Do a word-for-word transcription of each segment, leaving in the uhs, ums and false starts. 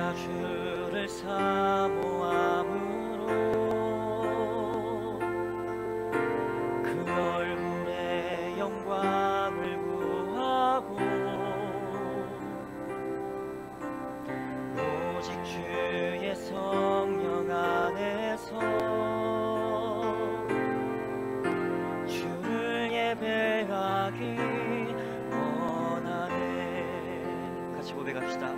내가 주를 사모함으로 그 얼굴의 영광을 구하고 오직 주의 성령 안에서 주를 예배하기 원하네. 같이 고백합시다.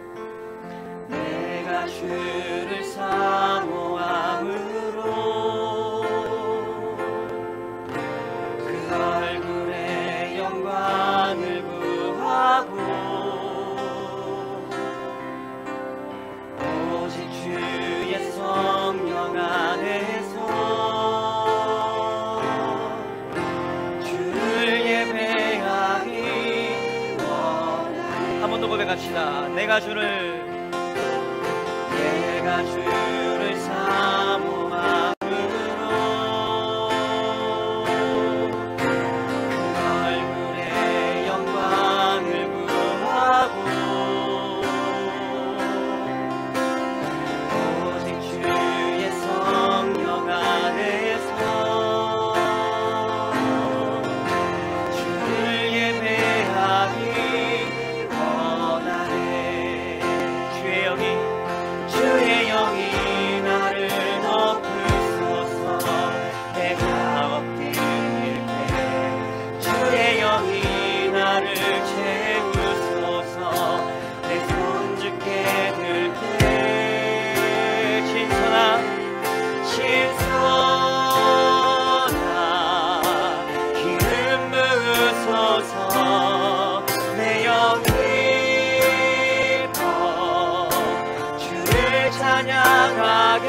내가 주를 사모함으로 그 얼굴의 영광을 구하고 오직 주의 성령 안에서 주를 예배하기 원하네. 한 번 더 고백합시다. 내가 주를 내가 주를 사모함으로 그 얼굴의 영광을 구하고 오직 주의 성령 안에서 주를 예배하기 원하네. 주의 영이 주의 영이 나를 덮으소서. 내가 엎드릴 때 주의 영이 나를 채우소서. 내 손 주께 들 때 신선한 신선한 기름 부으소서. 내 영이 찬양하게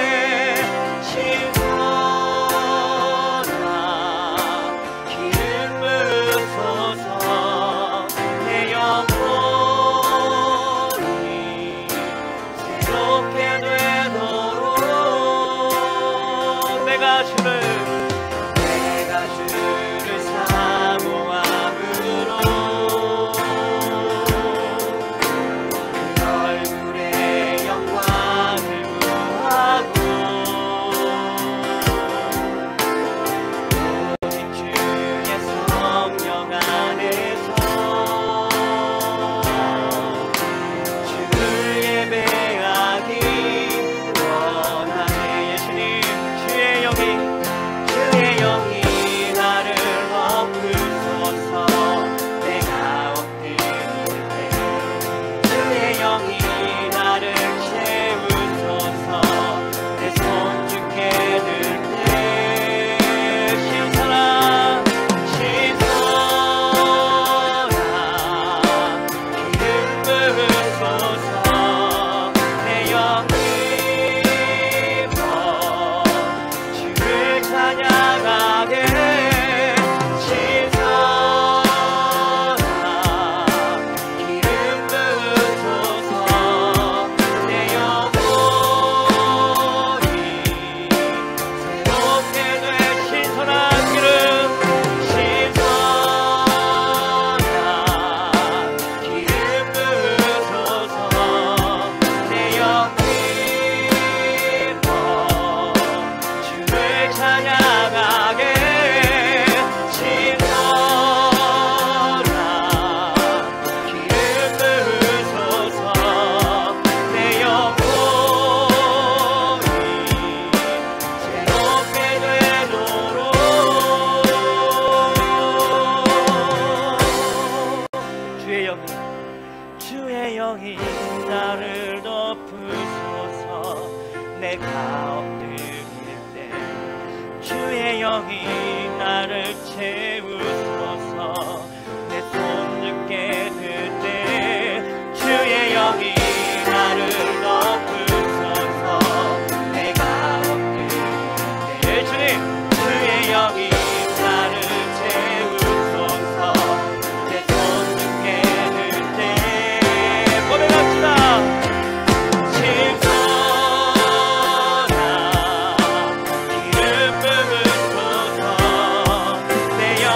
신선한 기름 부으소서. 내 영혼이 새롭게 되도록 내가 주를 내가 주를 사모함으로 그 얼굴의 영광을 구하고 오직 주의 성령 안에서 주를 예배하기 원하네. 예수님 주의 영이 주의 영이 나를 덮으소서. 내가 엎드릴 때 주의 영이 나를 채우소서. 내 손 주께 들 때 신선한 신선한 기름 부으소서. 내 영이 주를 찬양하게 신선한 기름 부으소서. 내 영혼이 새롭게 돼 신선한 기름 신선한 기름 부으소서. 내 영이 주를 찬양하게 신선한 기름 부으소서. 내 영혼이 새롭게 되도록 주의 영이 주의 영이 나를 덮으소서. 내가 엎드릴 때 주의 영이 나를 채우소서. 내 손 주께 들 때 주의 영이 나를 덮으소서. 내가 엎드릴 때 주님 주의 영이 나를 채우소서. 내 손 주께 들 때 고백합시다. 신선한 기름 부으소서. 내 영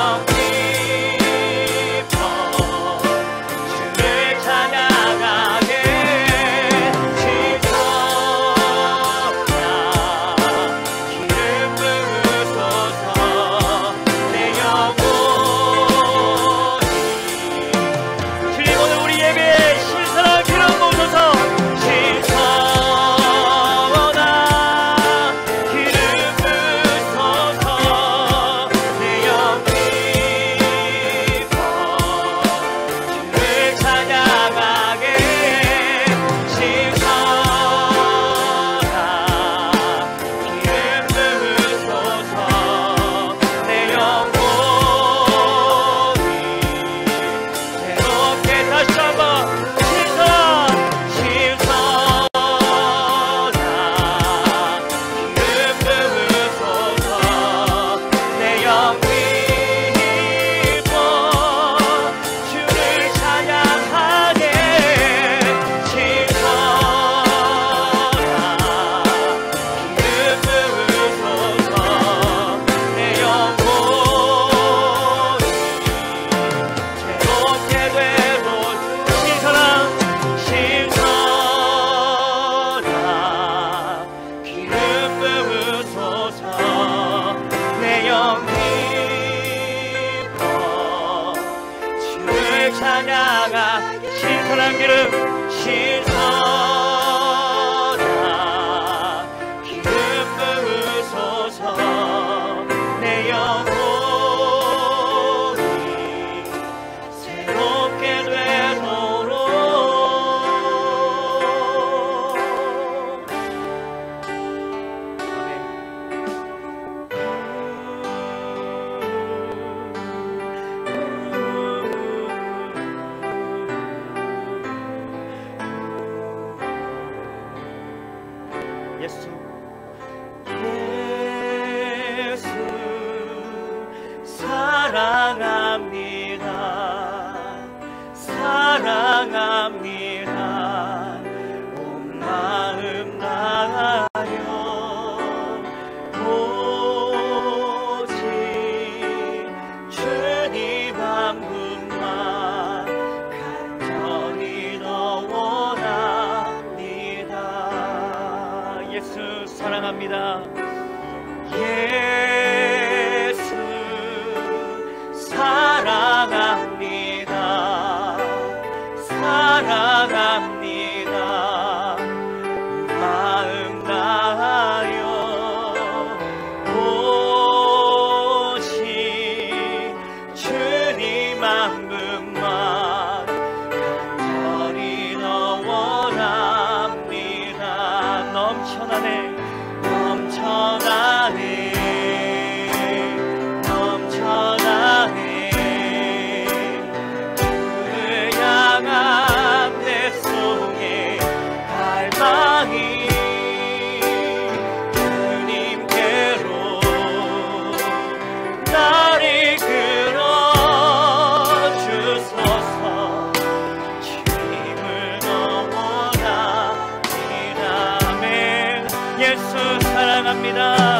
신선한 기름 신선한 기름 부으소서. 내 영혼이 새롭게 되도록. 예수 예수 사랑합니다. 사랑합니다. 온 마음 다하여 오직 주님 한 분만 간절히 너 원합니다. 예수 사랑합니다. 예수 사랑합니다. 사랑합니다. 마음 다하여 오직 주님 한 분만 간절히 너 원합니다. 넘쳐나네 넘쳐나네 넘쳐나네. 그를 향한 내 속에 갈망이 주님께로 날 이끌어 주소서. 주님을 너무나 예수 사랑합니다.